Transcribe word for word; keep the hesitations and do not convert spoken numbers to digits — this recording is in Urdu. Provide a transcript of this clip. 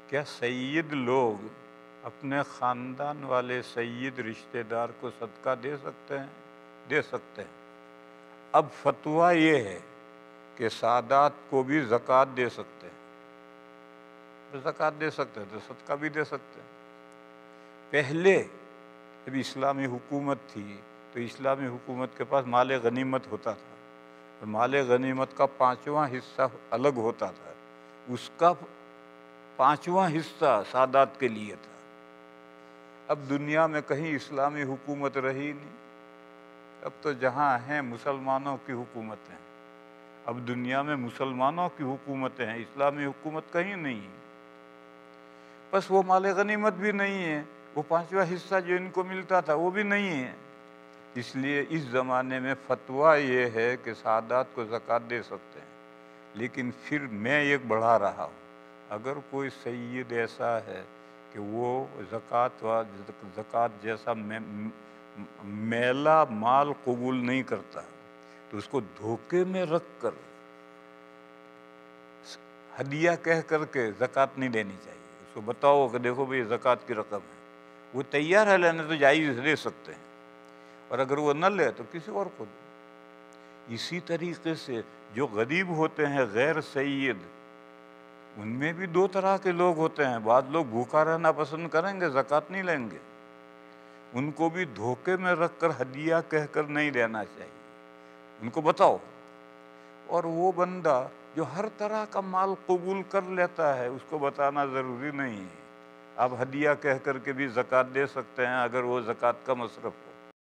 کیا سید لوگ اپنے خاندان والے سید رشتہ دار کو صدقہ دے سکتے ہیں؟ دے سکتے ہیں۔ اب فتویٰ یہ ہے کہ سادات کو بھی زکوٰۃ دے سکتے ہیں، زکوٰۃ دے سکتے ہیں تو صدقہ بھی دے سکتے ہیں۔ پہلے جب اسلامی حکومت تھی تو اسلامی حکومت کے پاس مال غنیمت ہوتا تھا، اور مال غنیمت کا پانچواں حصہ الگ ہوتا تھا، اس کا پانچواں حصہ سادات کے لیے تھا۔ اب دنیا میں کہیں اسلامی حکومت رہی نہیں، اب تو جہاں ہیں مسلمانوں کی حکومتیں، اب دنیا میں مسلمانوں کی حکومتیں ہیں، اسلامی حکومت کہیں نہیں ہے۔ بس وہ مال غنیمت بھی نہیں ہے، وہ پانچواں حصہ جو ان کو ملتا تھا وہ بھی نہیں ہے۔ اس لیے اس زمانے میں فتویٰ یہ ہے کہ سادات کو زکوٰۃ دے سکتے ہیں، لیکن پھر میں ایک بڑھا رہا ہوں، اگر کوئی سید ایسا ہے کہ وہ زکوٰۃ و زکوٰۃ جیسا میلا مال قبول نہیں کرتا تو اس کو دھوکے میں رکھ کر ہدیہ کہہ کر کے زکوٰۃ نہیں دینی چاہیے۔ اس کو بتاؤ کہ دیکھو بھئی زکوٰۃ کی رقم ہے، وہ تیار ہے لینے تو جائز دے سکتے ہیں، اور اگر وہ نہ لے تو کسی اور کو دے۔ اسی طریقے سے جو غریب ہوتے ہیں غیر سید، ان میں بھی دو طرح کے لوگ ہوتے ہیں، بعض لوگ بھوکا رہنا پسند کریں گے، زکوٰۃ نہیں لیں گے، ان کو بھی دھوکے میں رکھ کر ہدیہ کہہ کر نہیں دینا چاہیے، ان کو بتاؤ۔ اور وہ بندہ جو ہر طرح کا مال قبول کر لیتا ہے اس کو بتانا ضروری نہیں ہے، آپ ہدیہ کہہ کر کے بھی زکوٰۃ دے سکتے ہیں اگر وہ زکوٰۃ کا مصرف ہو۔